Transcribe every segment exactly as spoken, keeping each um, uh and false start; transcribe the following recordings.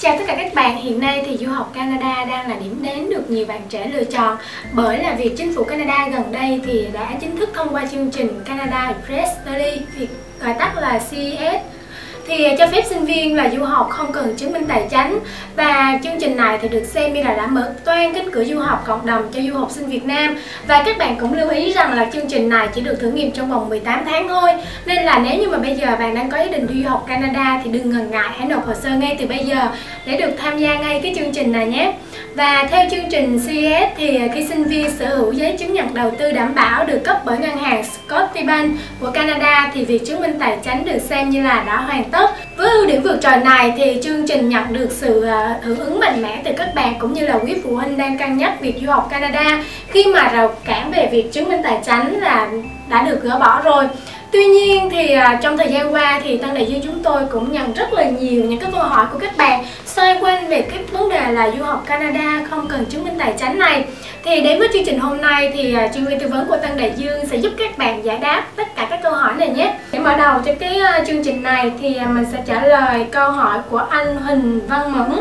Chào tất cả các bạn, hiện nay thì du học Canada đang là điểm đến được nhiều bạn trẻ lựa chọn, bởi là việc chính phủ Canada gần đây thì đã chính thức thông qua chương trình Canada Express Study, việc gọi tắt là C E S, thì cho phép sinh viên là du học không cần chứng minh tài chính. Và chương trình này thì được xem như là đã mở toang cánh cửa du học cộng đồng cho du học sinh Việt Nam. Và các bạn cũng lưu ý rằng là chương trình này chỉ được thử nghiệm trong vòng mười tám tháng thôi, nên là nếu như mà bây giờ bạn đang có ý định đi du học Canada thì đừng ngần ngại, hãy nộp hồ sơ ngay từ bây giờ để được tham gia ngay cái chương trình này nhé. Và theo chương trình C E S thì khi sinh viên sở hữu giấy chứng nhận đầu tư đảm bảo được cấp bởi ngân hàng Scotiabank của Canada thì việc chứng minh tài chính được xem như là đã hoàn tất. Với ưu điểm vượt trội này thì chương trình nhận được sự hưởng ứng mạnh mẽ từ các bạn cũng như là quý phụ huynh đang cân nhắc việc du học Canada, khi mà rào cản về việc chứng minh tài chính là đã được gỡ bỏ rồi. Tuy nhiên thì trong thời gian qua thì Tân Đại Dương chúng tôi cũng nhận rất là nhiều những cái câu hỏi của các bạn xoay quanh về cái vấn đề là du học Canada không cần chứng minh tài chính này. Thì đến với chương trình hôm nay thì chuyên viên tư vấn của Tân Đại Dương sẽ giúp các bạn giải đáp tất cả các câu hỏi này nhé. Để mở đầu cho cái chương trình này thì mình sẽ trả lời câu hỏi của anh Huỳnh Văn Mẫn.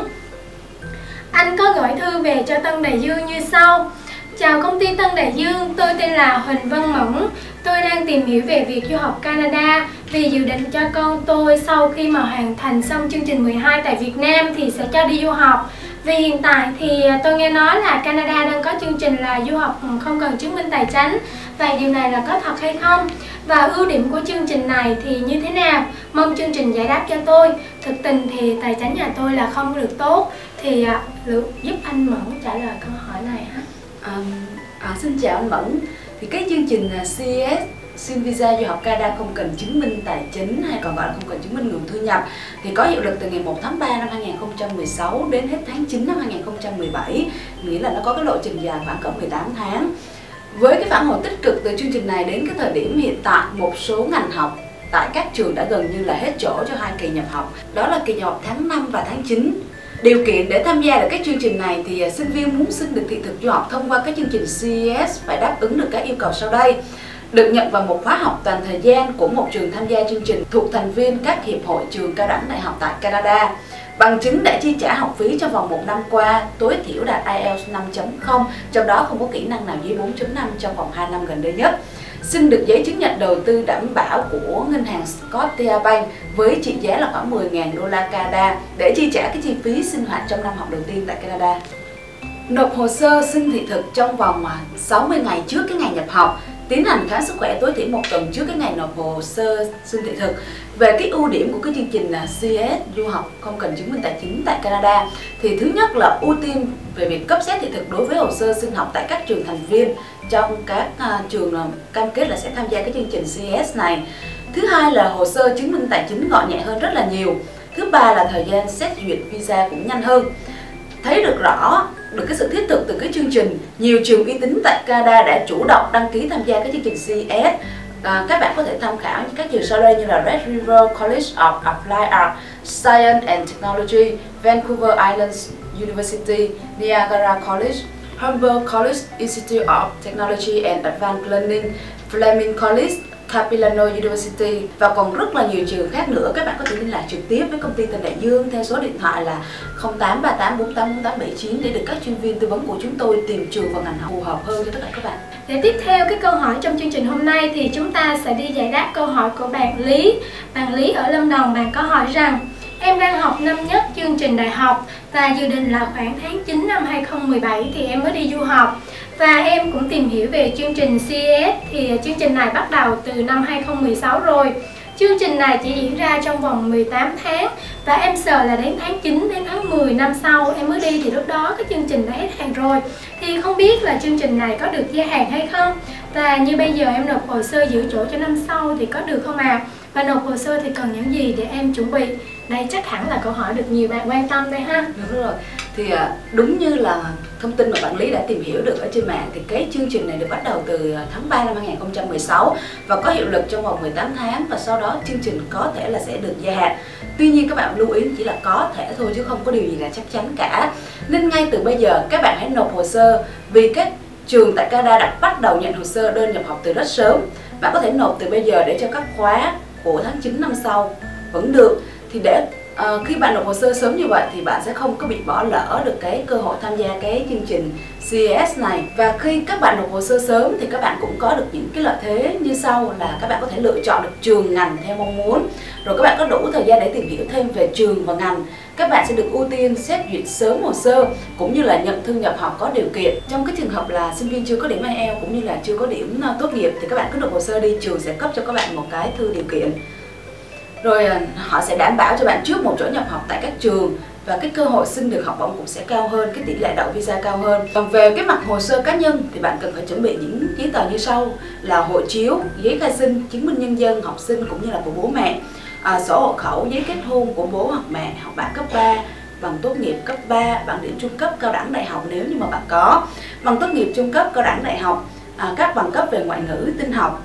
Anh có gửi thư về cho Tân Đại Dương như sau: chào công ty Tân Đại Dương, tôi tên là Huỳnh Văn Mẫn. Tôi đang tìm hiểu về việc du học Canada vì dự định cho con tôi sau khi mà hoàn thành xong chương trình mười hai tại Việt Nam thì sẽ cho đi du học. Vì hiện tại thì tôi nghe nói là Canada đang có chương trình là du học không cần chứng minh tài chính. Vậy điều này là có thật hay không? Và ưu điểm của chương trình này thì như thế nào? Mong chương trình giải đáp cho tôi. Thực tình thì tài chính nhà tôi là không được tốt. Thì giúp anh Mẫn trả lời câu hỏi này ha. À, à, xin chào anh Mẫn. Thì cái chương trình C E S xin visa du học Canada không cần chứng minh tài chính hay còn gọi là không cần chứng minh nguồn thu nhập thì có hiệu lực từ ngày một tháng ba năm hai nghìn không trăm mười sáu đến hết tháng chín năm hai nghìn không trăm mười bảy, nghĩa là nó có cái lộ trình dài khoảng cỡ mười tám tháng. Với cái phản hồi tích cực từ chương trình này đến cái thời điểm hiện tại, một số ngành học tại các trường đã gần như là hết chỗ cho hai kỳ nhập học, đó là kỳ nhập học tháng năm và tháng chín. Điều kiện để tham gia được các chương trình này thì sinh viên muốn xin được thị thực du học thông qua các chương trình C E S phải đáp ứng được các yêu cầu sau đây: được nhận vào một khóa học toàn thời gian của một trường tham gia chương trình thuộc thành viên các hiệp hội trường cao đẳng đại học tại Canada, bằng chứng đã chi trả học phí trong vòng một năm qua, tối thiểu đạt I E L T S năm chấm không, trong đó không có kỹ năng nào dưới bốn chấm năm trong vòng hai năm gần đây nhất. Xin được giấy chứng nhận đầu tư đảm bảo của ngân hàng Scotiabank với trị giá là khoảng mười nghìn đô la Canada để chi trả cái chi phí sinh hoạt trong năm học đầu tiên tại Canada. Nộp hồ sơ xin thị thực trong vòng sáu mươi ngày trước cái ngày nhập học, tiến hành khám sức khỏe tối thiểu một tuần trước cái ngày nộp hồ sơ xin thị thực. Về cái ưu điểm của cái chương trình là C E S du học không cần chứng minh tài chính tại Canada thì thứ nhất là ưu tiên về việc cấp xét thị thực đối với hồ sơ xin học tại các trường thành viên trong các uh, trường uh, cam kết là sẽ tham gia cái chương trình C E S này. Thứ hai là hồ sơ chứng minh tài chính gọn nhẹ hơn rất là nhiều. Thứ ba là thời gian xét duyệt visa cũng nhanh hơn. Thấy được rõ được cái sự thiết thực từ cái chương trình, nhiều trường uy tín tại Canada đã chủ động đăng ký tham gia cái chương trình C E S. À, các bạn có thể tham khảo những các trường sau đây như là Red River College of Applied Art, Science and Technology, Vancouver Islands University, Niagara College, Humboldt College Institute of Technology and Advanced Learning, Fleming College, Capilano University và còn rất là nhiều trường khác nữa. Các bạn có thể liên lạc trực tiếp với công ty Tân Đại Dương theo số điện thoại là không tám ba tám bốn tám bốn tám bảy chín để được các chuyên viên tư vấn của chúng tôi tìm trường và ngành học phù hợp hơn cho tất cả các bạn. Để tiếp theo cái câu hỏi trong chương trình hôm nay thì chúng ta sẽ đi giải đáp câu hỏi của bạn Lý. Bạn Lý ở Lâm Đồng, bạn có hỏi rằng: em đang học năm nhất chương trình đại học và dự định là khoảng tháng chín năm hai nghìn không trăm mười bảy thì em mới đi du học. Và em cũng tìm hiểu về chương trình C E S thì chương trình này bắt đầu từ năm hai nghìn không trăm mười sáu rồi. Chương trình này chỉ diễn ra trong vòng mười tám tháng và em sợ là đến tháng chín đến tháng mười năm sau em mới đi thì lúc đó cái chương trình đã hết hàng rồi. Thì không biết là chương trình này có được gia hạn hay không? Và như bây giờ em nộp hồ sơ giữ chỗ cho năm sau thì có được không ạ? À? Và nộp hồ sơ thì cần những gì để em chuẩn bị? Đây chắc hẳn là câu hỏi được nhiều bạn quan tâm đây ha. Đúng rồi. Thì đúng như là thông tin mà bạn Lý đã tìm hiểu được ở trên mạng thì cái chương trình này được bắt đầu từ tháng ba năm hai nghìn không trăm mười sáu và có hiệu lực trong vòng mười tám tháng và sau đó chương trình có thể là sẽ được gia hạn. Tuy nhiên các bạn lưu ý chỉ là có thể thôi chứ không có điều gì là chắc chắn cả. Nên ngay từ bây giờ các bạn hãy nộp hồ sơ vì các trường tại Canada đã bắt đầu nhận hồ sơ đơn nhập học từ rất sớm. Bạn có thể nộp từ bây giờ để cho các khóa của tháng chín năm sau vẫn được. Thì để À, khi bạn nộp hồ sơ sớm như vậy thì bạn sẽ không có bị bỏ lỡ được cái cơ hội tham gia cái chương trình xê e ét này. Và khi các bạn nộp hồ sơ sớm thì các bạn cũng có được những cái lợi thế như sau, là các bạn có thể lựa chọn được trường ngành theo mong muốn, rồi các bạn có đủ thời gian để tìm hiểu thêm về trường và ngành. Các bạn sẽ được ưu tiên xét duyệt sớm hồ sơ cũng như là nhận thư nhập học có điều kiện. Trong cái trường hợp là sinh viên chưa có điểm ai eo cũng như là chưa có điểm tốt nghiệp thì các bạn cứ nộp hồ sơ đi, trường sẽ cấp cho các bạn một cái thư điều kiện. Rồi họ sẽ đảm bảo cho bạn trước một chỗ nhập học tại các trường, và cái cơ hội xin được học bổng cũng sẽ cao hơn, cái tỷ lệ đậu visa cao hơn. Còn về cái mặt hồ sơ cá nhân thì bạn cần phải chuẩn bị những giấy tờ như sau là hộ chiếu, giấy khai sinh, chứng minh nhân dân học sinh cũng như là của bố mẹ, à, sổ hộ khẩu, giấy kết hôn của bố hoặc mẹ, học bạ cấp ba, bằng tốt nghiệp cấp ba, bằng điểm trung cấp, cao đẳng, đại học nếu như mà bạn có, bằng tốt nghiệp trung cấp, cao đẳng, đại học, à, các bằng cấp về ngoại ngữ, tin học,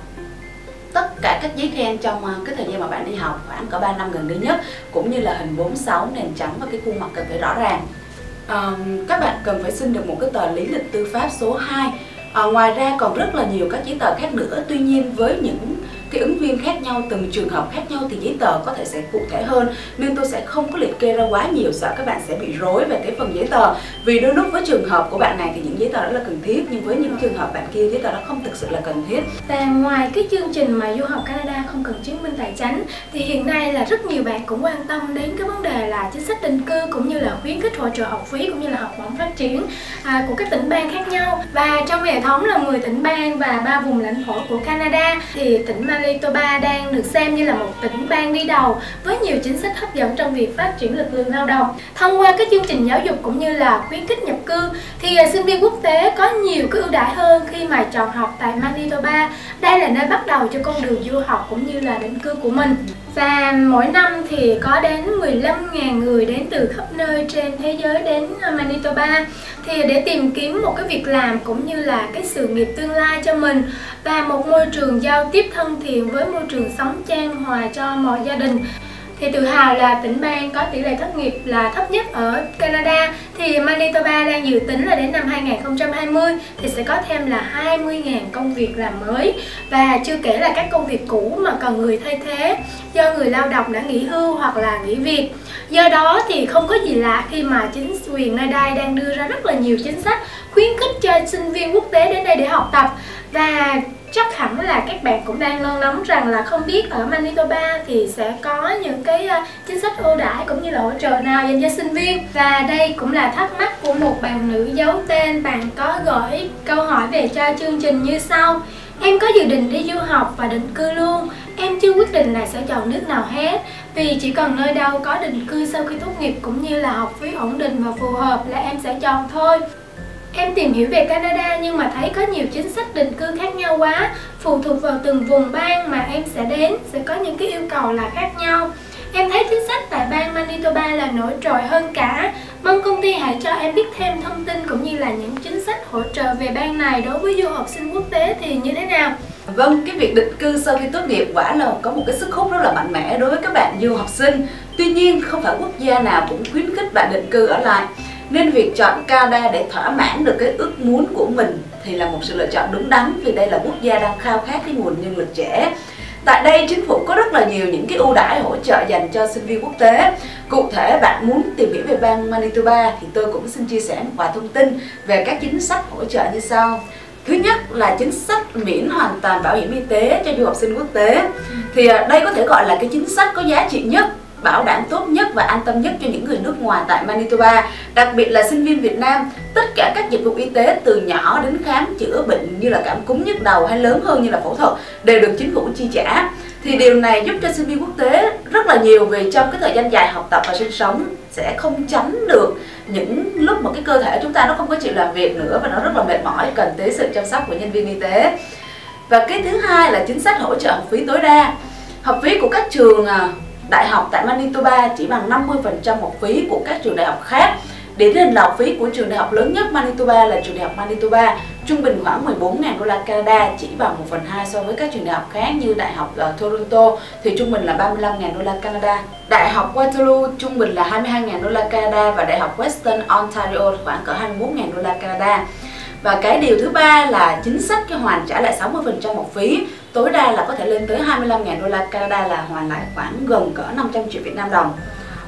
tất cả các giấy khen trong cái thời gian mà bạn đi học khoảng có ba năm gần đây nhất, cũng như là hình bốn sáu, nền trắng và cái khuôn mặt cần phải rõ ràng. À, các bạn cần phải xin được một cái tờ lý lịch tư pháp số hai. À, ngoài ra còn rất là nhiều các giấy tờ khác nữa, tuy nhiên với những cái ứng viên khác nhau, từng trường hợp khác nhau thì giấy tờ có thể sẽ cụ thể hơn, nên tôi sẽ không có liệt kê ra quá nhiều, sợ các bạn sẽ bị rối về cái phần giấy tờ. Vì đôi lúc với trường hợp của bạn này thì những giấy tờ đó là cần thiết, nhưng với những trường hợp bạn kia giấy tờ đó không thực sự là cần thiết. Và ngoài cái chương trình mà du học Canada không cần chứng minh tài chính thì hiện nay là rất nhiều bạn cũng quan tâm đến cái vấn đề là chính sách định cư cũng như là khuyến khích hỗ trợ học phí cũng như là học bổng phát triển à, của các tỉnh bang khác nhau. Và trong hệ thống là mười tỉnh bang và ba vùng lãnh thổ của Canada thì tỉnh Manitoba đang được xem như là một tỉnh bang đi đầu với nhiều chính sách hấp dẫn trong việc phát triển lực lượng lao động. Thông qua các chương trình giáo dục cũng như là khuyến khích nhập cư thì sinh viên quốc tế có nhiều cái ưu đãi hơn khi mà chọn học tại Manitoba. Đây là nơi bắt đầu cho con đường du học cũng như là định cư của mình. Và mỗi năm thì có đến mười lăm nghìn người đến từ khắp nơi trên thế giới đến Manitoba thì để tìm kiếm một cái việc làm cũng như là cái sự nghiệp tương lai cho mình, và một môi trường giao tiếp thân thiện với môi trường sống chan hòa cho mọi gia đình. Thì tự hào là tỉnh bang có tỷ lệ thất nghiệp là thấp nhất ở Canada, thì Manitoba đang dự tính là đến năm hai nghìn không trăm hai mươi thì sẽ có thêm là hai mươi nghìn công việc làm mới, và chưa kể là các công việc cũ mà cần người thay thế do người lao động đã nghỉ hưu hoặc là nghỉ việc. Do đó thì không có gì lạ khi mà chính quyền nơi đây đang đưa ra rất là nhiều chính sách khuyến khích cho sinh viên quốc tế đến đây để học tập. Và chắc hẳn là các bạn cũng đang nôn nóng rằng là không biết ở Manitoba thì sẽ có những cái chính sách ưu đãi cũng như là hỗ trợ nào dành cho sinh viên. Và đây cũng là thắc mắc của một bạn nữ giấu tên. Bạn có gửi câu hỏi về cho chương trình như sau: em có dự định đi du học và định cư luôn. Em chưa quyết định là sẽ chọn nước nào hết, vì chỉ cần nơi đâu có định cư sau khi tốt nghiệp cũng như là học phí ổn định và phù hợp là em sẽ chọn thôi. Em tìm hiểu về Canada nhưng mà thấy có nhiều chính sách định cư khác nhau quá, phụ thuộc vào từng vùng bang mà em sẽ đến sẽ có những cái yêu cầu là khác nhau. Em thấy chính sách tại bang Manitoba là nổi trội hơn cả. Mong công ty hãy cho em biết thêm thông tin cũng như là những chính sách hỗ trợ về bang này đối với du học sinh quốc tế thì như thế nào. Vâng, cái việc định cư sau khi tốt nghiệp quả là có một cái sức hút rất là mạnh mẽ đối với các bạn du học sinh. Tuy nhiên không phải quốc gia nào cũng khuyến khích bạn định cư ở lại, nên việc chọn Canada để thỏa mãn được cái ước muốn của mình thì là một sự lựa chọn đúng đắn, vì đây là quốc gia đang khao khát cái nguồn nhân lực trẻ. Tại đây chính phủ có rất là nhiều những cái ưu đãi hỗ trợ dành cho sinh viên quốc tế. Cụ thể bạn muốn tìm hiểu về bang Manitoba thì tôi cũng xin chia sẻ một vài thông tin về các chính sách hỗ trợ như sau. Thứ nhất là chính sách miễn hoàn toàn bảo hiểm y tế cho du học sinh quốc tế. Thì đây có thể gọi là cái chính sách có giá trị nhất, bảo đảm tốt nhất và an tâm nhất cho những người nước ngoài tại Manitoba, đặc biệt là sinh viên Việt Nam. Tất cả các dịch vụ y tế từ nhỏ đến khám chữa bệnh như là cảm cúm, nhức đầu hay lớn hơn như là phẫu thuật đều được chính phủ chi trả. Thì điều này giúp cho sinh viên quốc tế rất là nhiều, vì trong cái thời gian dài học tập và sinh sống sẽ không tránh được những lúc mà cái cơ thể chúng ta nó không có chịu làm việc nữa và nó rất là mệt mỏi, cần tới sự chăm sóc của nhân viên y tế. Và cái thứ hai là chính sách hỗ trợ học phí tối đa. Học phí của các trường đại học tại Manitoba chỉ bằng năm mươi phần trăm học phí của các trường đại học khác. Điển hình là học phí của trường đại học lớn nhất Manitoba là trường đại học Manitoba, trung bình khoảng mười bốn nghìn đô la Canada, chỉ bằng một phần hai so với các trường đại học khác như đại học uh, Toronto thì trung bình là ba mươi lăm nghìn đô la Canada. Đại học Waterloo trung bình là hai mươi hai nghìn đô la Canada và đại học Western Ontario khoảng cỡ hai mươi mốt nghìn đô la Canada. Và cái điều thứ ba là chính sách cái hoàn trả lại sáu mươi phần trăm học phí, tối đa là có thể lên tới hai mươi lăm nghìn đô la Canada, là hoàn lại khoảng gần cỡ năm trăm triệu Việt Nam đồng.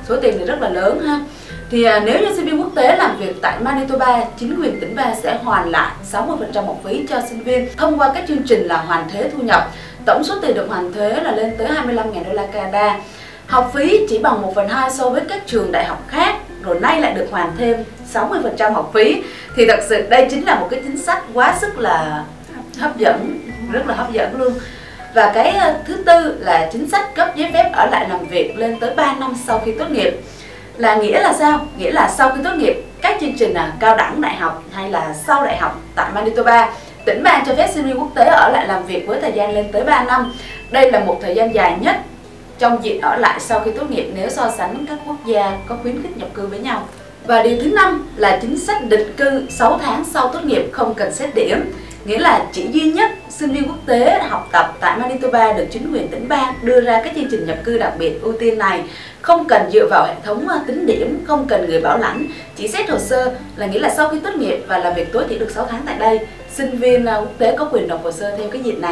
số tiền thì rất là lớn ha. Thì à, nếu như sinh viên quốc tế làm việc tại Manitoba, chính quyền tỉnh bang sẽ hoàn lại sáu mươi phần trăm học phí cho sinh viên thông qua các chương trình là hoàn thuế thu nhập. Tổng số tiền được hoàn thuế là lên tới hai mươi lăm nghìn đô la Canada. Học phí chỉ bằng một phần hai so với các trường đại học khác, rồi nay lại được hoàn thêm sáu mươi phần trăm học phí. Thì thật sự đây chính là một cái chính sách quá sức là hấp dẫn, rất là hấp dẫn luôn. Và cái thứ tư là chính sách cấp giấy phép ở lại làm việc lên tới ba năm sau khi tốt nghiệp. Là nghĩa là sao? Nghĩa là sau khi tốt nghiệp, các chương trình là cao đẳng đại học hay là sau đại học tại Manitoba, tỉnh bang cho phép sinh viên quốc tế ở lại làm việc với thời gian lên tới ba năm. Đây là một thời gian dài nhất trong diện ở lại sau khi tốt nghiệp nếu so sánh các quốc gia có khuyến khích nhập cư với nhau. Và điều thứ năm là chính sách định cư sáu tháng sau tốt nghiệp không cần xét điểm. Nghĩa là chỉ duy nhất sinh viên quốc tế học tập tại Manitoba được chính quyền tỉnh bang đưa ra các chương trình nhập cư đặc biệt ưu tiên này, không cần dựa vào hệ thống tính điểm, không cần người bảo lãnh, chỉ xét hồ sơ, là nghĩa là sau khi tốt nghiệp và làm việc tối thiểu được sáu tháng tại đây, sinh viên quốc tế có quyền nộp hồ sơ theo cái diện này.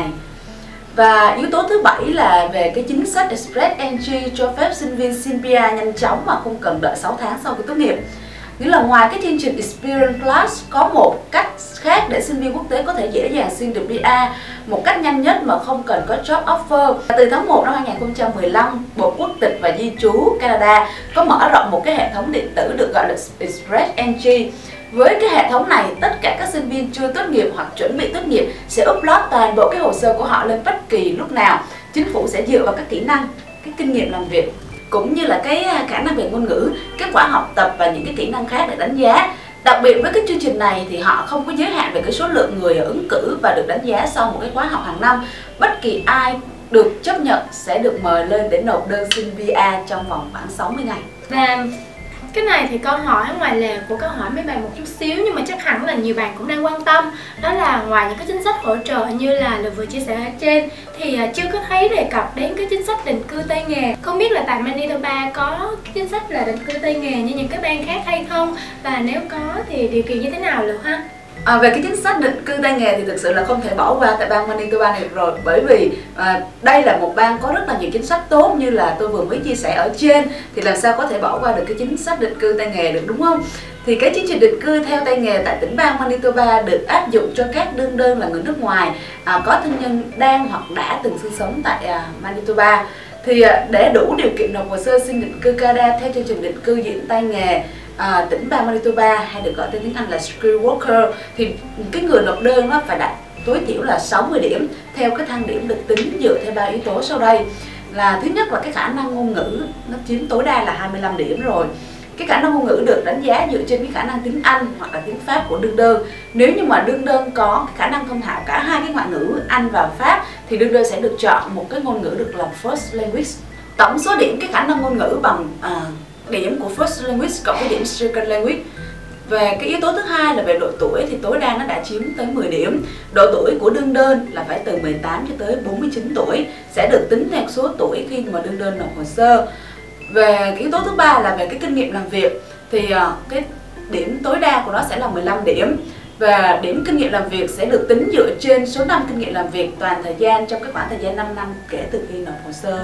Và yếu tố thứ bảy là về cái chính sách Express Entry cho phép sinh viên xin pê rờ nhanh chóng mà không cần đợi sáu tháng sau khi tốt nghiệp. Nghĩa là ngoài cái chương trình Experience Plus có một cách khác để sinh viên quốc tế có thể dễ dàng xin được pê rờ một cách nhanh nhất mà không cần có job offer. Từ tháng một năm hai nghìn không trăm mười lăm, Bộ Quốc tịch và Di trú Canada có mở rộng một cái hệ thống điện tử được gọi là Express Entry. Với cái hệ thống này, tất cả các sinh viên chưa tốt nghiệp hoặc chuẩn bị tốt nghiệp sẽ upload toàn bộ cái hồ sơ của họ lên bất kỳ lúc nào. Chính phủ sẽ dựa vào các kỹ năng, cái kinh nghiệm làm việc cũng như là cái khả năng về ngôn ngữ, kết quả học tập và những cái kỹ năng khác để đánh giá. Đặc biệt với cái chương trình này thì họ không có giới hạn về cái số lượng người ứng cử và được đánh giá sau một cái khóa học hàng năm. Bất kỳ ai được chấp nhận sẽ được mời lên để nộp đơn xin pê rờ trong vòng khoảng sáu mươi ngày. Và cái này thì câu hỏi ngoài lề của câu hỏi mấy bạn một chút xíu, nhưng mà chắc hẳn là nhiều bạn cũng đang quan tâm. Đó là ngoài những cái chính sách hỗ trợ như là Lực vừa chia sẻ ở trên thì chưa có thấy đề cập đến cái chính sách định cư tay nghề. Không biết là tại Manitoba có cái chính sách là định cư tay nghề như những cái bang khác hay không? Và nếu có thì điều kiện như thế nào được ha? À, về cái chính sách định cư tay nghề thì thực sự là không thể bỏ qua tại bang Manitoba này được rồi, bởi vì à, đây là một bang có rất là nhiều chính sách tốt như là tôi vừa mới chia sẻ ở trên, thì làm sao có thể bỏ qua được cái chính sách định cư tay nghề được, đúng không? Thì cái chương trình định cư theo tay nghề tại tỉnh bang Manitoba được áp dụng cho các đương đơn là người nước ngoài à, có thân nhân đang hoặc đã từng sinh sống tại à, Manitoba. Thì à, để đủ điều kiện nộp hồ sơ xin định cư Canada theo chương trình định cư diện tay nghề À, tỉnh bang Manitoba hay được gọi tên tiếng Anh là Skill Worker, thì cái người nộp đơn nó phải đạt tối thiểu là sáu mươi điểm theo cái thang điểm được tính dựa theo ba yếu tố sau đây. Là thứ nhất là cái khả năng ngôn ngữ, nó chiếm tối đa là hai mươi lăm điểm rồi. Cái khả năng ngôn ngữ được đánh giá dựa trên cái khả năng tiếng Anh hoặc là tiếng Pháp của đương đơn. Nếu như mà đương đơn có khả năng thông thạo cả hai cái ngoại ngữ Anh và Pháp thì đương đơn sẽ được chọn một cái ngôn ngữ được làm First Language. Tổng số điểm cái khả năng ngôn ngữ bằng à, điểm của First Language cộng với điểm Second Language. Về cái yếu tố thứ hai là về độ tuổi thì tối đa nó đã chiếm tới mười điểm. Độ tuổi của đương đơn là phải từ mười tám cho tới bốn mươi chín tuổi, sẽ được tính theo số tuổi khi mà đương đơn nộp hồ sơ. Về cái yếu tố thứ ba là về cái kinh nghiệm làm việc thì cái điểm tối đa của nó sẽ là mười lăm điểm. Và điểm kinh nghiệm làm việc sẽ được tính dựa trên số năm kinh nghiệm làm việc toàn thời gian trong cái khoảng thời gian năm năm kể từ khi nộp hồ sơ.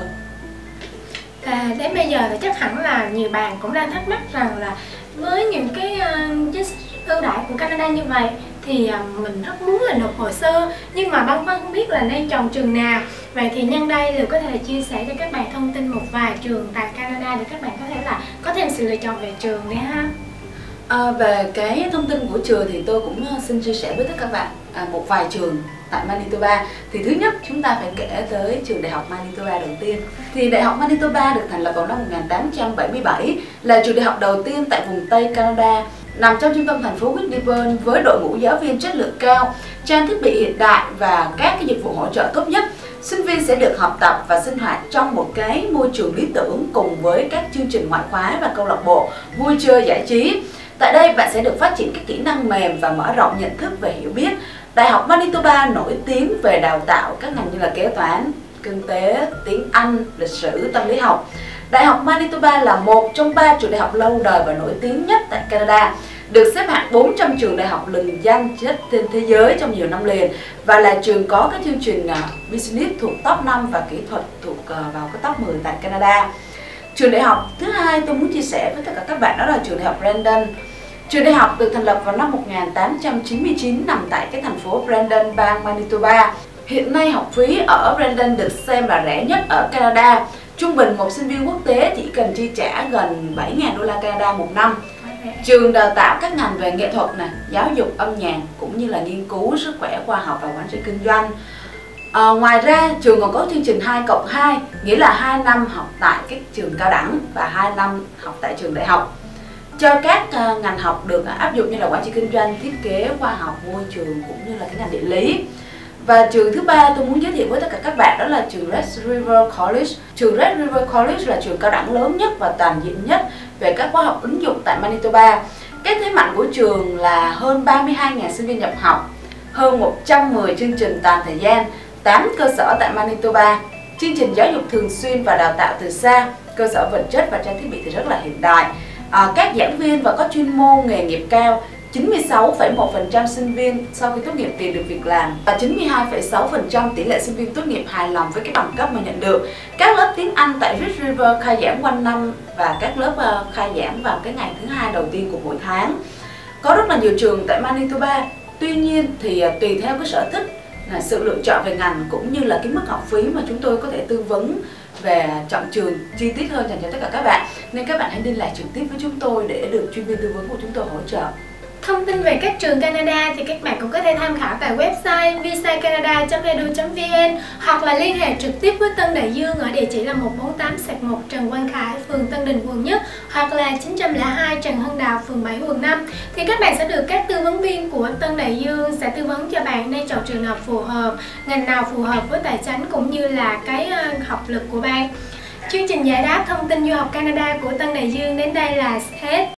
À, đến bây giờ thì chắc hẳn là nhiều bạn cũng đang thắc mắc rằng là với những cái uh, chính sách ưu đãi của Canada như vậy thì uh, mình rất muốn là nộp hồ sơ nhưng mà băn khoăn không biết là nên chọn trường nào. Vậy thì nhân đây Lực có thể là chia sẻ cho các bạn thông tin một vài trường tại Canada để các bạn có thể là có thêm sự lựa chọn về trường đấy ha. À, về cái thông tin của trường thì tôi cũng xin chia sẻ với tất cả các bạn à, một vài trường tại Manitoba. Thì thứ nhất chúng ta phải kể tới trường Đại học Manitoba đầu tiên. Thì Đại học Manitoba được thành lập vào năm một nghìn tám trăm bảy mươi bảy, là trường đại học đầu tiên tại vùng Tây Canada, nằm trong trung tâm thành phố Winnipeg với đội ngũ giáo viên chất lượng cao, trang thiết bị hiện đại và các cái dịch vụ hỗ trợ tốt nhất. Sinh viên sẽ được học tập và sinh hoạt trong một cái môi trường lý tưởng cùng với các chương trình ngoại khóa và câu lạc bộ vui chơi giải trí. Tại đây bạn sẽ được phát triển các kỹ năng mềm và mở rộng nhận thức về hiểu biết. Đại học Manitoba nổi tiếng về đào tạo các ngành như là kế toán, kinh tế, tiếng Anh, lịch sử, tâm lý học. Đại học Manitoba là một trong ba trường đại học lâu đời và nổi tiếng nhất tại Canada, được xếp hạng bốn trăm trường đại học lừng danh nhất trên thế giới trong nhiều năm liền, và là trường có các chương trình business thuộc top năm và kỹ thuật thuộc vào cái top mười tại Canada. Trường đại học thứ hai tôi muốn chia sẻ với tất cả các bạn đó là trường đại học Brandon. Trường đại học được thành lập vào năm một nghìn tám trăm chín mươi chín, nằm tại cái thành phố Brandon, bang Manitoba. Hiện nay học phí ở Brandon được xem là rẻ nhất ở Canada. Trung bình một sinh viên quốc tế chỉ cần chi trả gần bảy nghìn đô la Canada một năm. Trường đào tạo các ngành về nghệ thuật, này, giáo dục, âm nhạc cũng như là nghiên cứu, sức khỏe, khoa học và quản trị kinh doanh. À, ngoài ra trường còn có chương trình hai cộng hai, nghĩa là hai năm học tại các trường cao đẳng và hai năm học tại trường đại học. Cho các uh, ngành học được uh, áp dụng như là quản trị kinh doanh, thiết kế, khoa học, môi trường cũng như là cái ngành địa lý. Và trường thứ ba tôi muốn giới thiệu với tất cả các bạn đó là trường Red River College. Trường Red River College là trường cao đẳng lớn nhất và toàn diện nhất về các khóa học ứng dụng tại Manitoba. Cái thế mạnh của trường là hơn ba mươi hai nghìn sinh viên nhập học, hơn một trăm mười chương trình toàn thời gian, tám cơ sở tại Manitoba, chương trình giáo dục thường xuyên và đào tạo từ xa, cơ sở vật chất và trang thiết bị thì rất là hiện đại. À, các giảng viên và có chuyên môn nghề nghiệp cao, chín mươi sáu phẩy một phần trăm sinh viên sau khi tốt nghiệp tìm được việc làm và chín mươi hai phẩy sáu phần trăm tỷ lệ sinh viên tốt nghiệp hài lòng với cái bằng cấp mà nhận được. Các lớp tiếng Anh tại Red River khai giảng quanh năm và các lớp uh, khai giảng vào cái ngày thứ hai đầu tiên của mỗi tháng. Có rất là nhiều trường tại Manitoba, tuy nhiên thì uh, tùy theo cái sở thích, là sự lựa chọn về ngành cũng như là cái mức học phí mà chúng tôi có thể tư vấn về chọn trường chi tiết hơn dành cho tất cả các bạn, nên các bạn hãy liên lạc trực tiếp với chúng tôi để được chuyên viên tư vấn của chúng tôi hỗ trợ. Thông tin về các trường Canada thì các bạn cũng có thể tham khảo tại website visa canada chấm e d u chấm v n hoặc là liên hệ trực tiếp với Tân Đại Dương ở địa chỉ là một bốn tám một Trần Quang Khải, phường Tân Định, quận Nhất, hoặc là chín không hai Trần Hưng Đạo, phường bảy, quận năm. Thì các bạn sẽ được các tư vấn viên của Tân Đại Dương sẽ tư vấn cho bạn nên chọn trường nào phù hợp, ngành nào phù hợp với tài chính cũng như là cái học lực của bạn. Chương trình giải đáp thông tin du học Canada của Tân Đại Dương đến đây là hết.